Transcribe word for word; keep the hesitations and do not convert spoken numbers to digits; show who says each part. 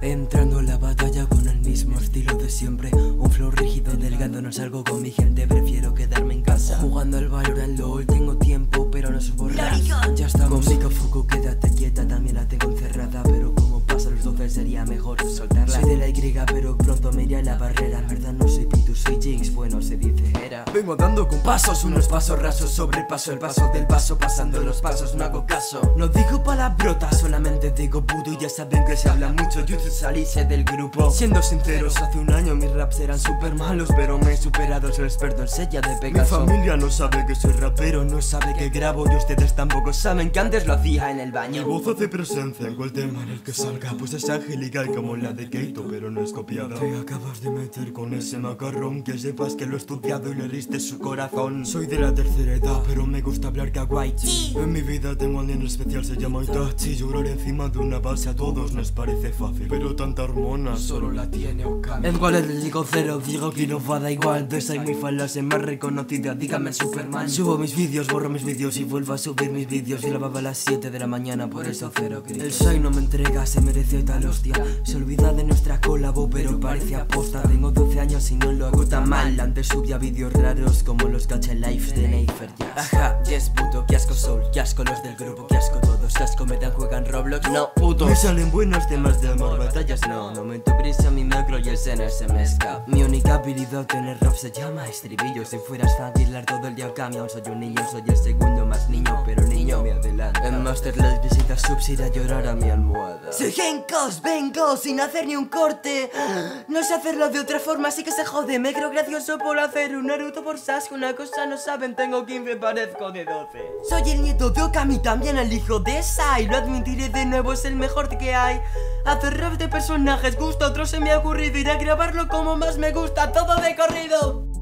Speaker 1: Entrando en la batalla con el mismo estilo de siempre. Un flow rígido, delgado, no salgo con mi gente. Prefiero quedarme en casa jugando al Valorant LOL. Tengo tiempo pero no soy borrar. Ya estamos con Miko Fuku, quédate quieta. También la tengo encerrada, pero como pasa los doce sería mejor soltarla. Soy de la Y pero pronto me iré a la barrera. En verdad no soy Pitu, soy Jinx, bueno se dice era. Vengo dando con pasos, unos pasos rasos. Sobrepaso el paso del paso, pasando los pasos no hago caso. No digo palabrotas, solamente digo puto. Y ya saben que se habla mucho, yo salirse del grupo. Siendo sinceros, hace un año mis raps eran super malos, pero me he superado, soy experto en sella de Pegaso. Mi familia no sabe que soy rapero, no sabe que grabo. Y ustedes tampoco saben que antes lo hacía en el baño. Mi voz hace presencia en cual tema en el que salga, pues es angelical como la de Keito, pero no es copiada. Te acabas de meter con ese macarrón, que sepas que lo he estudiado y le heriste su corazón. Soy de la tercera edad, pero me gusta hablar kawaii. En mi vida tengo a alguien especial, se llama Itachi. Llorar encima de una base a todos nos parece fácil, pero tanta hormona solo la tiene Okami. En cual el digo cero, digo que no va da igual. De soy muy fan, la sé más reconocida, dígame Superman. Subo mis vídeos, borro mis vídeos y vuelvo a subir mis vídeos. Y grababa a las siete de la mañana, por eso cero críticos. El Shai no me entrega, se merece tal hostia. Se olvida de nuestra colabo, pero parece aposta. Tengo doce años y no lo hago tan mal. Antes subía vídeos raros como los gacha lives de Neifer. Ajá, yes puto, qué asco Soul, qué asco los del grupo, qué asco todos. Qué asco me dan, juegan Roblox, no puto. Me salen buenos temas de amor, batallas no. No me prisa mi macro y el Zener se me escapa. Mi única habilidad en el rap se llama estribillo. Si fueras fan bailar todo el día cambia. Aún soy un niño, soy el segundo más niño, pero niño me adelanta. En Master las visitas subs ir a llorar a mi almohada. Soy Genkos, vengo sin hacer ni un corte. No sé hacerlo de otra forma, así que se jode. Me creo gracioso por hacer un Naruto por Sasuke. Una cosa no saben, tengo quince, parezco de doce. Soy el nieto de Okami, también el hijo de Sai. Lo admitiré de nuevo, es el mejor que hay. Hacer rap de personajes gusta, otro se me ha ocurrido. Iré a grabarlo como más me gusta, todo de corrido.